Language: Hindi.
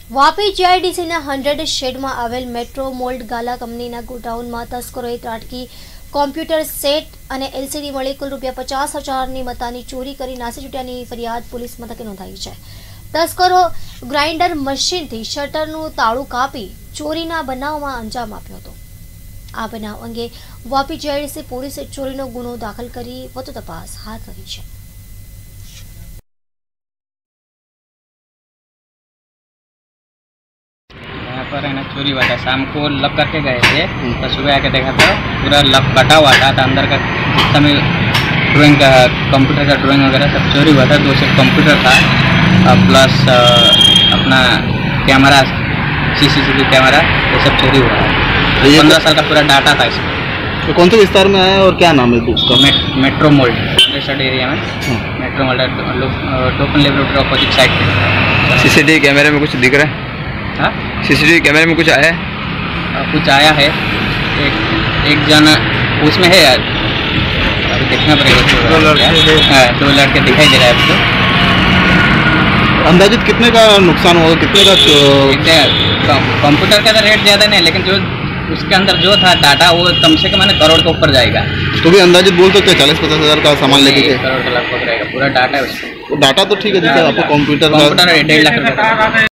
વાપી જીઆઈડીસીના 100 શેડમાં આવેલ મેટ્રો મોલ્ડ ગાલા કંપનીના ગોડાઉનમાં તસ્કરોએ ત્રાટકી કોમ્પ્યુટર સેટ અને એલસીડી મળી કુલ ₹50,000ની મત્તાની ચોરી કરી નાસી છૂટ્યાની ફરિયાદ પોલીસ મથકે નોંધાઈ છે। તસ્કરો ગ્રાઇન્ડર મશીનથી શટરનું તાળું કાપી ચોરીના બનાવમાં અંજામ આપ્યો હતો। આ બનાવ અંગે વાપી જીઆઈડીસી પોલીસે ચોરીનો ગુનો દાખલ કરી વધુ તપાસ હાથ ધરી છે। पर है ना चोरी हुआ था। शाम को लॉक करके गए थे तो सुबह आके देखा तो पूरा लॉक कटा हुआ था। तो अंदर का जितना भी ड्राइंग का कंप्यूटर का ड्राइंग वगैरह सब चोरी हुआ था। 2 सेट कंप्यूटर था प्लस अपना कैमरा सीसीटीवी कैमरा ये सब चोरी हुआ है। 15 साल का पूरा डाटा था इसमें। तो कौन से विस्तार में आया और क्या नाम है उसका? मेट्रो मोल्ड रेस्टोरेंट एरिया में metro mould token level opposite side पे। सीसीटीवी कैमरे में कुछ दिख रहा है? हाँ सीसीटीवी कैमरे में कुछ आया है? कुछ आया है। एक जन उसमें है यार, अभी देखना पड़ेगा। 2 लड़के दिखाई दे रहा है आपको। अंदाजित कितने का नुकसान होगा? कितने का? कंप्यूटर का तो रेट ज़्यादा नहीं, लेकिन जो उसके अंदर जो था डाटा वो कम से कम करोड़ के ऊपर जाएगा। तो भी अंदाजित बोल सकते 40-50 हज़ार का सामान लेके गए? करोड़ के लगभग रहेगा। पूरा डाटा है उसमें। डाटा तो ठीक है, जैसे आपको कंप्यूटर 1.5 लाख रुपये।